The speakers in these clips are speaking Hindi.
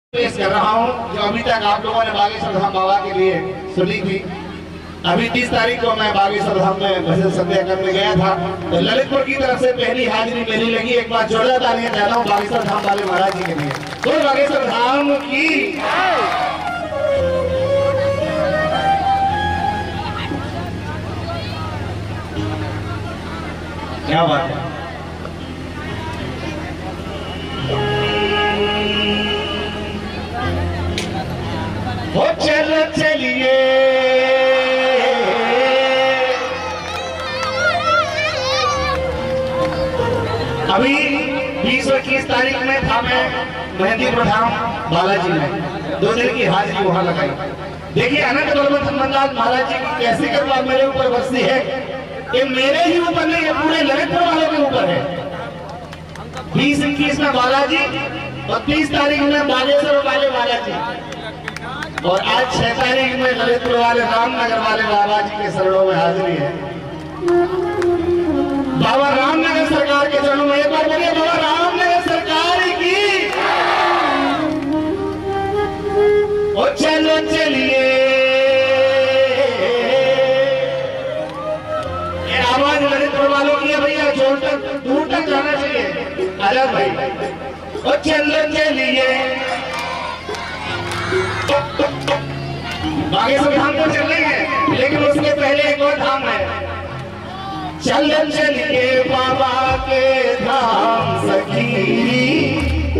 पेश कर रहा हूँ जो अभी तक आप लोगों ने बागेश्वर धाम बाबा के लिए सुनी थी। अभी 30 तारीख को मैं बागेश्वर धाम में भजन संध्या करने गया था, तो ललितपुर की तरफ से पहली हाजिरी मेरी लगी। एक बार जोरदार तालियां चाहता हूँ बागेश्वर धाम वाले महाराज जी के लिए। तो बागेश्वर धाम की क्या बात है। वो चलो चलिए अभी 20 और 21 तारीख में था मैं मेहंदीपुर धाम बालाजी में 2 दिन की हाजिरी वहां लगाई। देखिए अनंत मंदाज महाराज जी की कैसी कृपा मेरे ऊपर बरसी है। ये मेरे ही ऊपर नहीं है, पूरे ललितपुर वालों के ऊपर है। 20-21 में बालाजी और 30 तारीख में बागेश्वर वाले बालाजी और आज 6 तारीख में ललितपुर वाले रामनगर वाले बाबा जी के चरणों में हाजिरी है। बाबा रामनगर सरकार के चरणों में एक बार बोलिए बाबा रामनगर सरकार की। ओ चलो चलिए ये आवाज ललितपुर वालों की है भैया, जोर तक दूर तक जाना चाहिए। अलग भाई ओ चलो चलिए बागेश्वर धाम तो चल रही है, लेकिन उसके पहले एक और धाम है। चल चलिए बाबा के धाम सखी,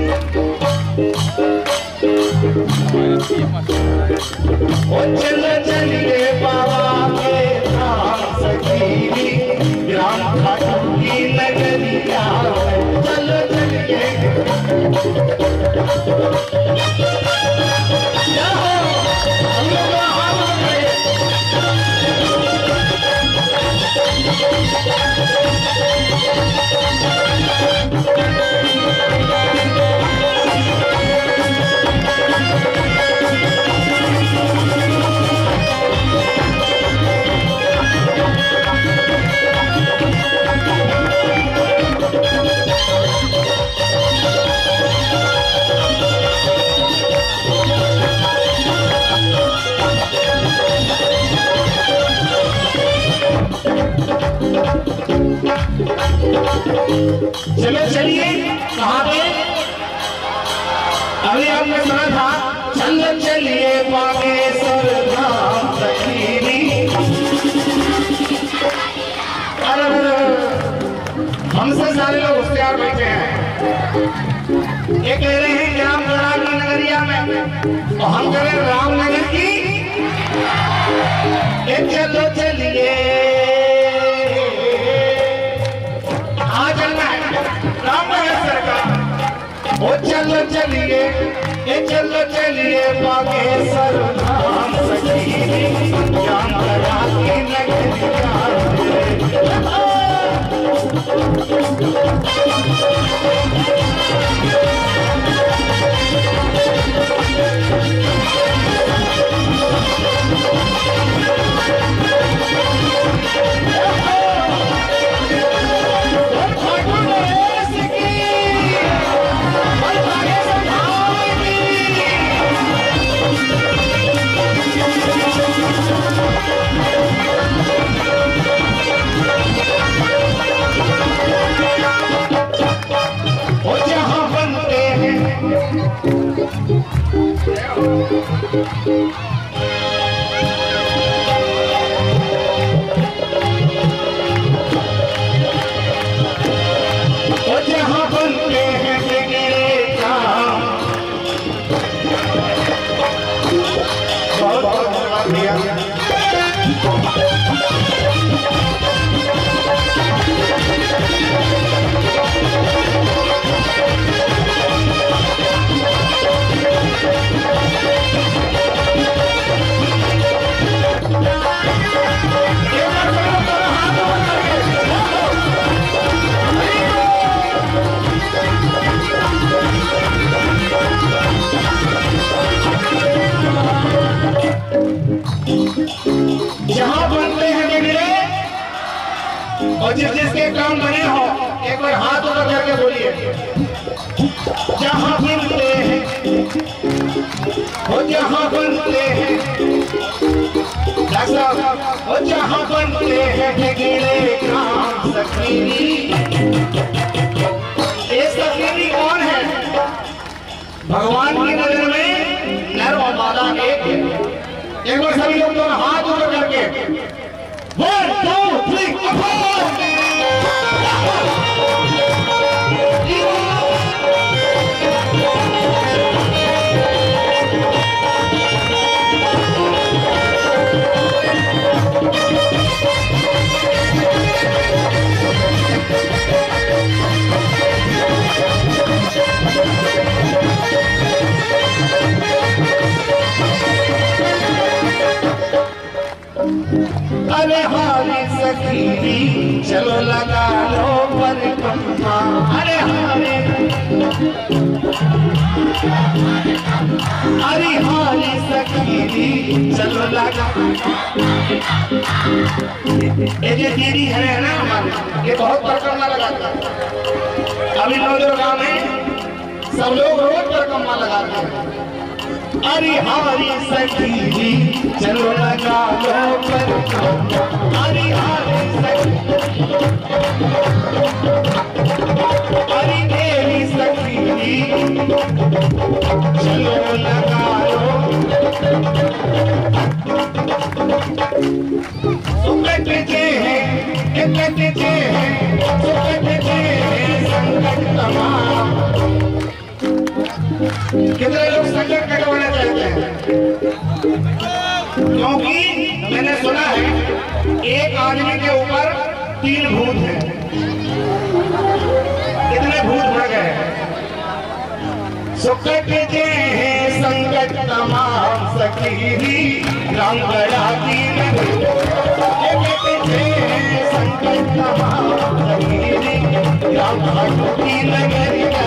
ओ चल चलिए बाबा के धाम सखी, ग्राम खाटू की नगरिया चलो चलिए। चलो चलिए कहाँ पे अभी आपने सुना था चलो चलिए बागेश्वर धाम सखी। हमसे सारे लोग होशियार बैठे हैं। ये कह रहे हैं ग्राम खड़ा की नगरिया में, और हम कह रहे हैं रामनगर की। चलो चलिए ओ चलो चलिए ये चलो चलिए बागेश्वर धाम सखी, ज्ञान करा की नगरिया। और जिस जिसके काम बने हो एक बार हाथ ऊपर करके बोलिए। जहाँ मिलते हैं हो जहाँ बनते हैं हो जहाँ बनते हैं बिगड़े काम सखीरी। ये सखीरी कौन है? भगवान की नजर में नर और मादा एक है। एक बार सभी लोग दोनों हाथ ऊपर करके 1 2 3 अरे हारी सखी चलो लगा लो परिक्रमा। अरे हारी सखी चलो लगा। ये जो दीदी है ना हमारे, ये बहुत परिक्रमा लगाता है। अभी नवदुर्गा में सब लोग रोज परिक्रमा लगाते हैं। अरे हारी सखी चलो लगा लो परिक्रमा। अरे हारी सखी अरे मेरी सखी चलो लगा लो। संकट के हैं संकट तमाम। कितने लोग संकट कटवाना चाहते हैं? क्योंकि मैंने सुना है एक आदमी के ऊपर 3 भूत हैं। कितने भूत बढ़ गए? सुकट जे है संकट तमाम सखीरी राम गड़ा की संकट तमाम सखीरी राम की नगरिया।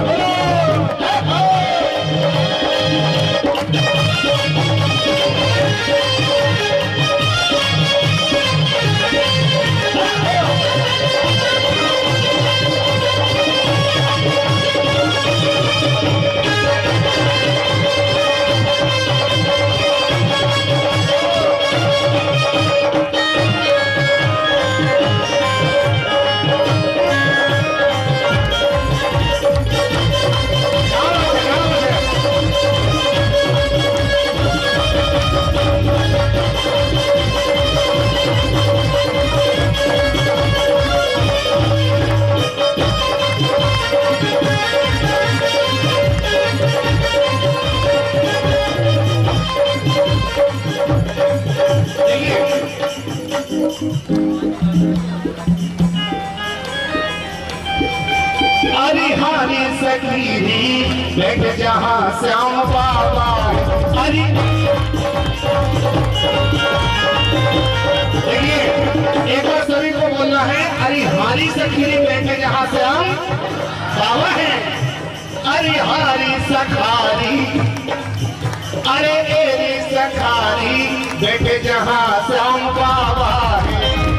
अरे हारी सखीरी बैठ जहाँ श्याम बाबा। अरे देखिए एक बार सभी को बोलना है, अरे हारी सखीरी बैठे जहाँ श्याम बाबा है। अरे हारी सखारी अरे मेरी सखारी बैठे जहाँ श्याम बाबा है।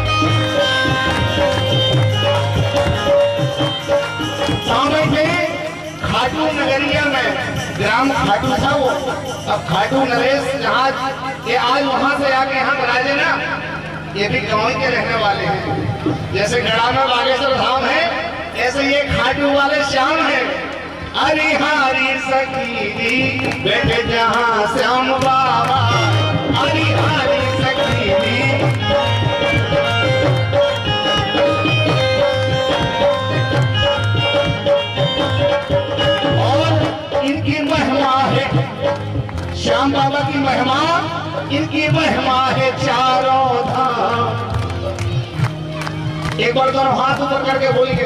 खाटू नगरिया में ग्राम खाटू था वो, अब खाटू नरेश जहाँ ये आज वहां से आके यहाँ बराजे ना, ये भी गांव के रहने वाले हैं। जैसे गड़ा में बागेश्वर धाम है, ऐसे ये खाटू वाले श्याम है। अरे हारी सखी बैठे जहाँ श्याम बाबा। अरे हारी सखी इनकी महिमा है, श्याम बाबा की महिमा, इनकी महिमा है चारों धाम। एक बार दोनों हाथ ऊपर करके बोलिए,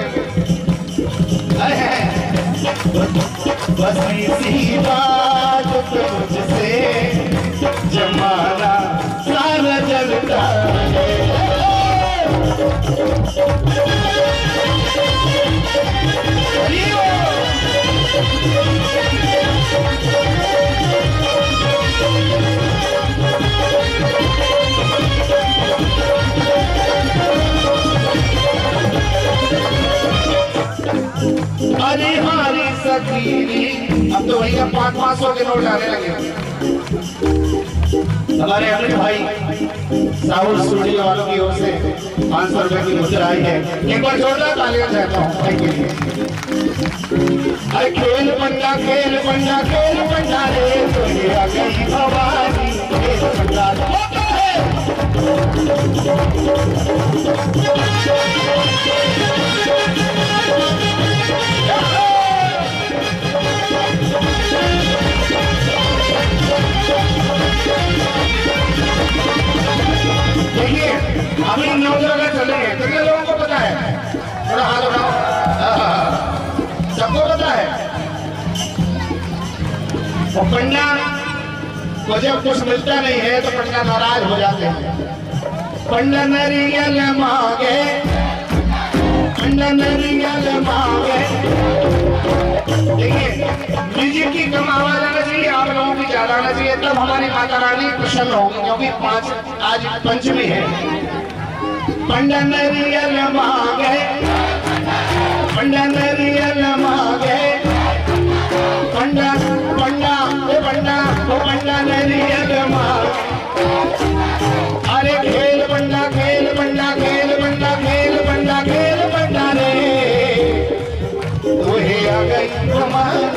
बस इसी बात पे मुझसे जमाना सारा जलता है। अरे हारी सखीरी, अब तो भैया 5-5 500 के नोट आने लगे। हमारे अमित भाई साहुल स्टूडियो वालों की ओर से 500 रुपए की मुद्रा आई है। एक बार जोरदार तालियां चाहता हूँ। अरे खेल पंडा रे तो ये आ गई भवानी, खेल पंडा होता है। देखिए अभी 9 जगह चलेंगे, कितने लोगों को पता है? थोड़ा हाथ उठाओ, सबको पता है। और पंडा को जब कुछ मिलता नहीं है तो पंडा नाराज हो जाते हैं। पंडा नरियल मांगे, पंडा नरियल मांगे। देखिए म्यूजिक की कम आवाज आना चाहिए, आप लोगों की ज्यादा आना चाहिए, तब हमारी माता रानी प्रसन्न होगी, क्योंकि आज पंचमी है। पंडा नरियल मांगे, पंडा नरियल मांगे, पंडा पंडा ओ पंडा ओ पंडा नरियल मांगे। अरे खेल पंडा खेल पंडा खेल पंडा खेल पंडा खेल पंडा रे वही आ गई हमारी।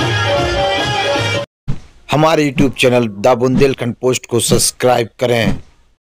हमारे YouTube channel the Bundelkhand post को सब्सक्राइब करें।